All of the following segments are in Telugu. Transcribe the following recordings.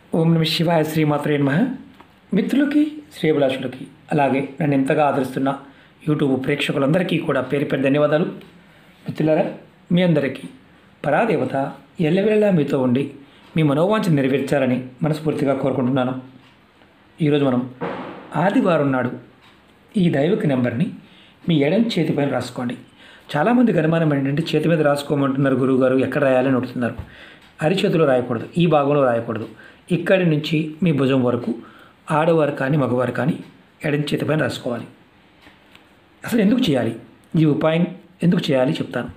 ఓం నమ శివాయ శ్రీమాత్రే నమః. మిత్రులకి శ్రేయభిలాషులకి అలాగే నన్ను ఎంతగా ఆదరిస్తున్న యూట్యూబ్ ప్రేక్షకులందరికీ కూడా పేరు పేరు ధన్యవాదాలు. మిత్రులారా, మీ అందరికీ పరాదేవత ఎల్లవేళలా మీతో ఉండి మీ మనోవాంఛ నెరవేర్చాలని మనస్ఫూర్తిగా కోరుకుంటున్నాను. ఈరోజు మనం ఆదివారం నాడు ఈ దైవిక నెంబర్ని మీ ఎడం చేతిపైన రాసుకోండి. చాలామందికి అనుమానం ఏంటంటే చేతి మీద రాసుకోమంటున్నారు గురువుగారు, ఎక్కడ రాయాలని అడుగుతున్నారు. అరిచేతిలో రాయకూడదు, ఈ భాగంలో రాయకూడదు. ఇక్కడి నుంచి మీ భుజం వరకు ఆడవారు కానీ మగవారు కానీ ఎడం చేతిపైన రాసుకోవాలి. అసలు ఎందుకు చేయాలి, ఈ ఉపాయం ఎందుకు చేయాలి చెప్తాను.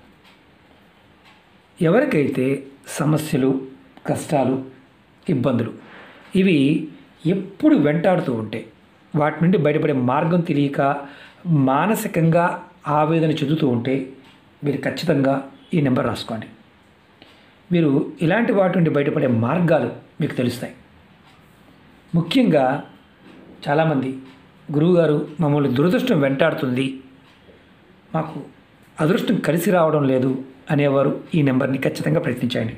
ఎవరికైతే సమస్యలు, కష్టాలు, ఇబ్బందులు ఇవి ఎప్పుడు వెంటాడుతూ ఉంటే వాటి నుండి బయటపడే మార్గం తెలియక మానసికంగా ఆవేదన చెందుతూ ఉంటే మీరు ఖచ్చితంగా ఈ నెంబర్ రాసుకోండి. మీరు ఇలాంటి వాటి నుండి బయటపడే మార్గాలు మీకు తెలుస్తాయి. ముఖ్యంగా చాలామంది గురువుగారు మమ్మల్ని దురదృష్టం వెంటాడుతుంది, మాకు అదృష్టం కలిసి రావడం లేదు అనేవారు ఈ నెంబర్ని ఖచ్చితంగా ప్రయత్నించండి.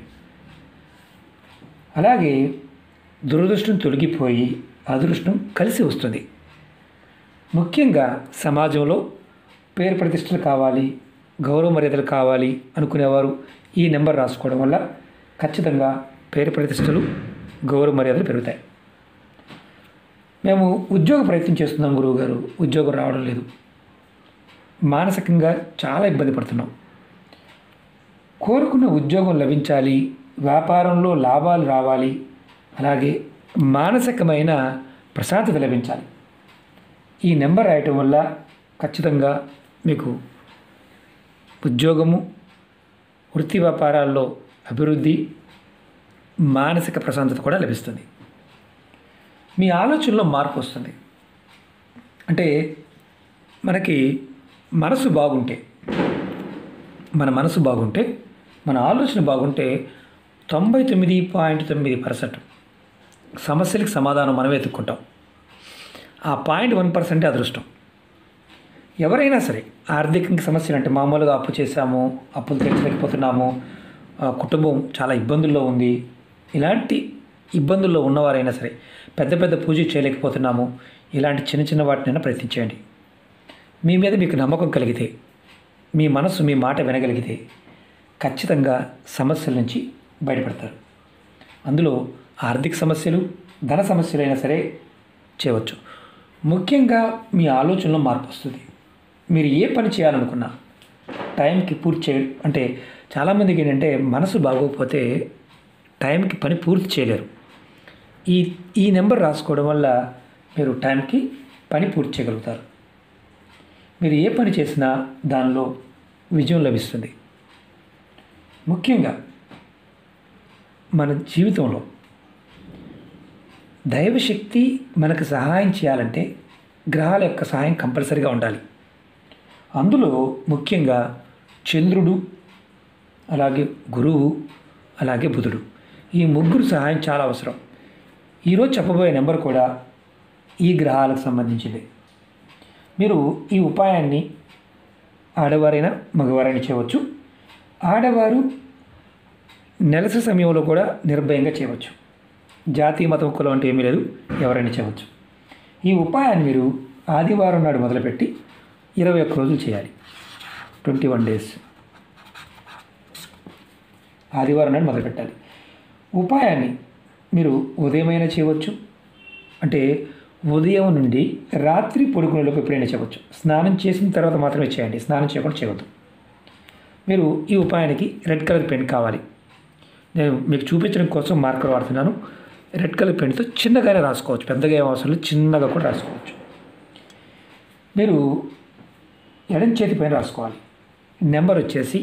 అలాగే దురదృష్టం తొలగిపోయి అదృష్టం కలిసి వస్తుంది. ముఖ్యంగా సమాజంలో పేరు ప్రతిష్టలు కావాలి, గౌరవ మర్యాదలు కావాలి అనుకునేవారు ఈ నెంబర్ రాసుకోవడం వల్ల ఖచ్చితంగా పేరు ప్రతిష్టలు, గౌరవ మర్యాదలు పెరుగుతాయి. మేము ఉద్యోగ ప్రయత్నం చేస్తున్నాం గురువుగారు, ఉద్యోగం రావడం లేదు, మానసికంగా చాలా ఇబ్బంది పడుతున్నాం, కోరుకున్న ఉద్యోగం లభించాలి, వ్యాపారంలో లాభాలు రావాలి, అలాగే మానసికమైన ప్రశాంతత లభించాలి. ఈ నెంబర్ రాయటం వల్ల ఖచ్చితంగా మీకు ఉద్యోగము, వృత్తి వ్యాపారాల్లో అభివృద్ధి, మానసిక ప్రశాంతత కూడా లభిస్తుంది. మీ ఆలోచనలో మార్పు వస్తుంది. అంటే మనకి మనసు బాగుంటే, మన మనసు బాగుంటే, మన ఆలోచన బాగుంటే 99.9% సమస్యలకు సమాధానం మనం వెతుక్కుంటాం. ఆ 0.1% అదృష్టం. ఎవరైనా సరే ఆర్థిక సమస్యలు అంటే మామూలుగా అప్పు చేశాము, అప్పులు తీర్చలేకపోతున్నాము, కుటుంబం చాలా ఇబ్బందుల్లో ఉంది, ఇలాంటి ఇబ్బందుల్లో ఉన్నవారైనా సరే పెద్ద పెద్ద పూజ చేయలేకపోతున్నాము, ఇలాంటి చిన్న చిన్న వాటినైనా ప్రయత్నించండి. మీ మీద మీకు నమ్మకం కలిగితే, మీ మనసు మీ మాట వినగలిగితే ఖచ్చితంగా సమస్యల నుంచి బయటపడతారు. అందులో ఆర్థిక సమస్యలు, ధన సమస్యలైనా సరే చేయవచ్చు. ముఖ్యంగా మీ ఆలోచనలో మార్పు వస్తుంది. మీరు ఏ పని చేయాలనుకున్నా టైంకి పూర్తి చేయడం. అంటే చాలామందికి ఏంటంటే మనసు బాగోకపోతే టైంకి పని పూర్తి చేయలేరు. ఈ నెంబర్ రాసుకోవడం వల్ల మీరు టైంకి పని పూర్తి చేయగలుగుతారు. మీరు ఏ పని చేసినా దానిలో విజయం లభిస్తుంది. ముఖ్యంగా మన జీవితంలో దైవశక్తి మనకు సహాయం చేయాలంటే గ్రహాల యొక్క సహాయం కంపల్సరీగా ఉండాలి. అందులో ముఖ్యంగా చంద్రుడు, అలాగే గురువు, అలాగే బుధుడు, ఈ ముగ్గురు సహాయం చాలా అవసరం. ఈరోజు చెప్పబోయే నెంబర్ కూడా ఈ గ్రహాలకు సంబంధించింది. మీరు ఈ ఉపాయాన్ని ఆడవారైనా మగవారైనా చేయవచ్చు. ఆడవారు నెలసరి సమయంలో కూడా నిర్భయంగా చేయవచ్చు. జాతి, మతం, కులం అంటే ఏమీ లేదు, ఎవరైనా చేయవచ్చు. ఈ ఉపాయాన్ని మీరు ఆదివారం నాడు మొదలుపెట్టి 21 రోజులు చేయాలి. 21 డేస్ ఆదివారం నాడు మొదలుపెట్టాలి. ఉపాయాన్ని మీరు ఉదయమైనా చేయవచ్చు, అంటే ఉదయం నుండి రాత్రి పడుకునేలోపు ఎప్పుడైనా చేయవచ్చు. స్నానం చేసిన తర్వాత మాత్రమే చేయండి, స్నానం చేయకుండా చేయవద్దు. మీరు ఈ ఉపాయానికి రెడ్ కలర్ పెన్ కావాలి. నేను మీకు చూపించడం కోసం మార్కర్ వాడుతున్నాను. రెడ్ కలర్ పెన్తో చిన్నగానే రాసుకోవచ్చు, పెద్దగా ఏం అవసరం లేదు, చిన్నగా కూడా రాసుకోవచ్చు. మీరు ఎడం చేతి పైన రాసుకోవాలి. నెంబర్ వచ్చేసి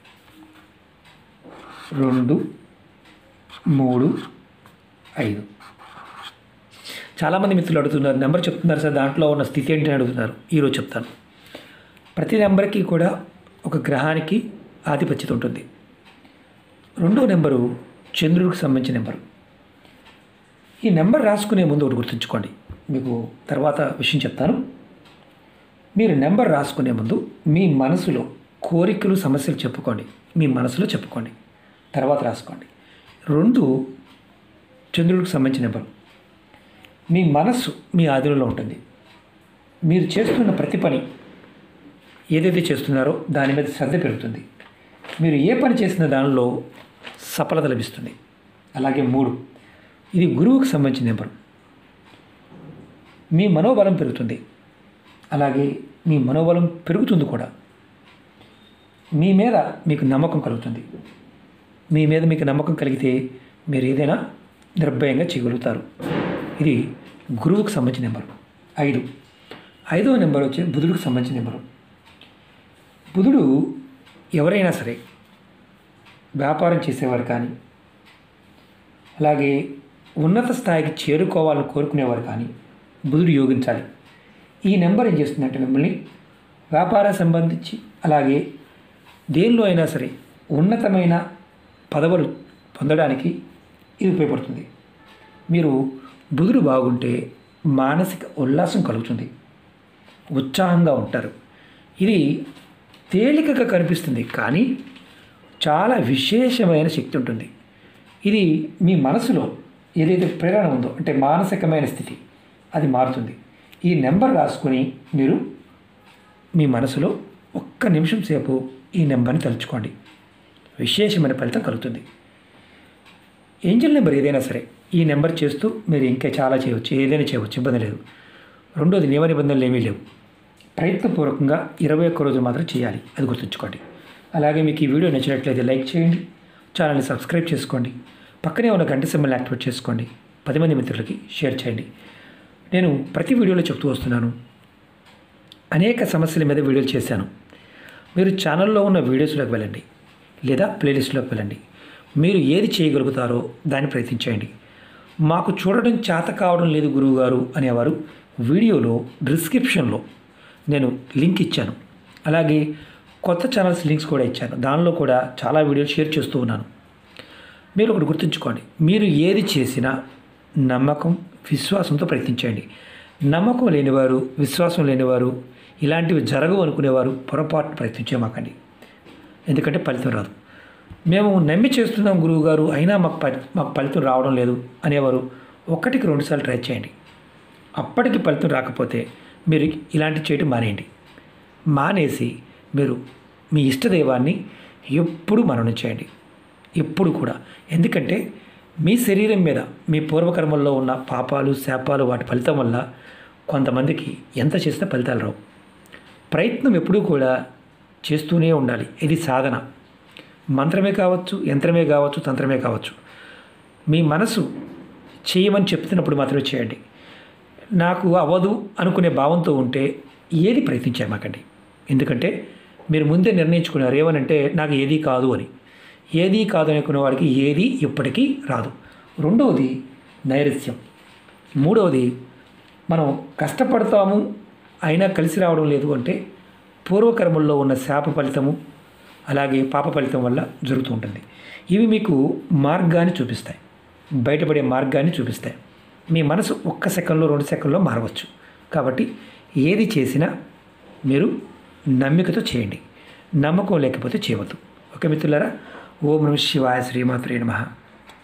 2, 3, 5. చాలామంది మిత్రులు అడుగుతున్నారు, నెంబర్ చెప్తున్నారు సార్, దాంట్లో ఉన్న స్థితి ఏంటని అడుగుతున్నారు. ఈరోజు చెప్తాను. ప్రతి నెంబర్కి కూడా ఒక గ్రహానికి ఆధిపత్యత ఉంటుంది. 2వ నెంబరు చంద్రుడికి సంబంధించిన నెంబరు. ఈ నెంబర్ రాసుకునే ముందు ఒకటి గుర్తుంచుకోండి, మీకు తర్వాత విషయం చెప్తాను. మీరు నెంబర్ రాసుకునే ముందు మీ మనసులో కోరికలు, సమస్యలు చెప్పుకోండి. మీ మనసులో చెప్పుకోండి, తర్వాత రాసుకోండి. 2 చంద్రుడికి సంబంధించిన నెంబరు. మీ మనస్సు మీ ఆధీనంలో ఉంటుంది. మీరు చేస్తున్న ప్రతి పని ఏదైతే చేస్తున్నారో దాని మీద శ్రద్ధ పెరుగుతుంది. మీరు ఏ పని చేసిన దానిలో సఫలత లభిస్తుంది. అలాగే 3, ఇది గురువుకు సంబంధించిన నెంబరు. మీ మనోబలం పెరుగుతుంది. అలాగే మీ మనోబలం పెరుగుతుంది కూడా. మీ మీద మీకు నమ్మకం కలుగుతుంది. మీ మీద మీకు నమ్మకం కలిగితే మీరు ఏదైనా నిర్భయంగా చేయగలుగుతారు. ఇది గురువుకు సంబంధించిన నెంబరు. 5వ నెంబర్ వచ్చి బుధుడికి సంబంధించిన నెంబరు. బుధుడు ఎవరైనా సరే వ్యాపారం చేసేవారు కానీ, అలాగే ఉన్నత స్థాయికి చేరుకోవాలని కోరుకునేవారు కానీ బుధుడు యోగించాలి. ఈ నెంబర్ ఏం చేస్తుందంటే మిమ్మల్ని వ్యాపారం సంబంధించి అలాగే దేనిలో అయినా సరే ఉన్నతమైన పదవులు పొందడానికి ఇది ఉపయోగపడుతుంది. మీరు బుధుడు బాగుంటే మానసిక ఉల్లాసం కలుగుతుంది, ఉత్సాహంగా ఉంటారు. ఇది తేలికగా కనిపిస్తుంది కానీ చాలా విశేషమైన శక్తి ఉంటుంది. ఇది మీ మనసులో ఏదైతే ప్రేరణ ఉందో అంటే మానసికమైన స్థితి అది మారుతుంది. ఈ నెంబర్ రాసుకొని మీరు మీ మనసులో 1 నిమిషం సేపు ఈ నెంబర్ని తలుచుకోండి. విశేషమైన ఫలితం కలుగుతుంది. ఏంజల్ నెంబర్ ఏదైనా సరే ఈ నెంబర్ చేస్తూ మీరు ఇంకా చాలా చేయవచ్చు, ఏదైనా చేయవచ్చు, ఇబ్బంది లేదు. 2వది నియమ నిబంధనలు ఏమీ లేవు. ప్రయత్నపూర్వకంగా 21 రోజులు మాత్రం చేయాలి, అది గుర్తుంచుకోండి. అలాగే మీకు ఈ వీడియో నచ్చినట్లయితే లైక్ చేయండి, ఛానల్ని సబ్స్క్రైబ్ చేసుకోండి, పక్కనే ఉన్న గంట సింబల్ని యాక్టివేట్ చేసుకోండి, 10 మంది మిత్రులకి షేర్ చేయండి. నేను ప్రతి వీడియోలో చెప్తూ వస్తున్నాను, అనేక సమస్యల మీద వీడియోలు చేశాను. మీరు ఛానల్లో ఉన్న వీడియోస్లోకి వెళ్ళండి లేదా ప్లేలిస్ట్లోకి వెళ్ళండి. మీరు ఏది చేయగలుగుతారో దాన్ని ప్రయత్నించండి. మాకు చూడడం చేత కావడం లేదు గురువుగారు అనేవారు వీడియోలో డిస్క్రిప్షన్లో నేను లింక్ ఇచ్చాను. అలాగే కొత్త ఛానల్స్ లింక్స్ కూడా ఇచ్చాను. దానిలో కూడా చాలా వీడియోలు షేర్ చేస్తూ ఉన్నాను. మీరు ఒకటి గుర్తుంచుకోండి, మీరు ఏది చేసినా నమ్మకం విశ్వాసంతో ప్రయత్నించండి. నమ్మకం లేనివారు, విశ్వాసం లేనివారు, ఇలాంటివి జరగవు అనుకునేవారు పొరపాటు ప్రయత్నించేమాకండి. ఎందుకంటే ఫలితం రాదు. మేము నమ్మి చేస్తున్నాం గురువుగారు అయినా మాకు ఫలితం రావడం లేదు అనేవారు 1కి 2 సార్లు ట్రై చేయండి. అప్పటికి ఫలితం రాకపోతే మీరు ఇలాంటి చేయటం మానేయండి. మానేసి మీరు మీ ఇష్టదైవాన్ని ఎప్పుడు మననం చేయండి, ఎప్పుడు కూడా. ఎందుకంటే మీ శరీరం మీద మీ పూర్వకర్మల్లో ఉన్న పాపాలు శాపాలు వాటి ఫలితం వల్ల కొంతమందికి ఎంత చేసినా ఫలితాలు రావు. ప్రయత్నం ఎప్పుడూ కూడా చేస్తూనే ఉండాలి. ఇది సాధన. మంత్రమే కావచ్చు, యంత్రమే కావచ్చు, తంత్రమే కావచ్చు. మీ మనసు చేయమని చెప్తున్నప్పుడు మాత్రమే చేయండి. నాకు అవ్వదు అనుకునే భావంతో ఉంటే ఏది ప్రయత్నించామాకండి. ఎందుకంటే మీరు ముందే నిర్ణయించుకున్నారు ఏమనంటే నాకు ఏదీ కాదు అని. ఏదీ కాదు అనుకునే వాడికి ఏది ఎప్పటికీ రాదు. 2వది నైరస్యం. 3వది మనం కష్టపడతాము అయినా కలిసి రావడం లేదు అంటే పూర్వకర్మల్లో ఉన్న శాప ఫలితము అలాగే పాప ఫలితం వల్ల జరుగుతూ ఉంటుంది. ఇవి మీకు మార్గాన్ని చూపిస్తాయి, బయటపడే మార్గాన్ని చూపిస్తాయి. మీ మనసు 1 సెకండ్లో 2 సెకండ్లో మారవచ్చు. కాబట్టి ఏది చేసినా మీరు నమ్మికతో చేయండి, నమ్మకం లేకపోతే చేయవద్దు. ఓకే మిత్రులారా, ఓం నమః శివాయ, శ్రీమాత్రే నమః.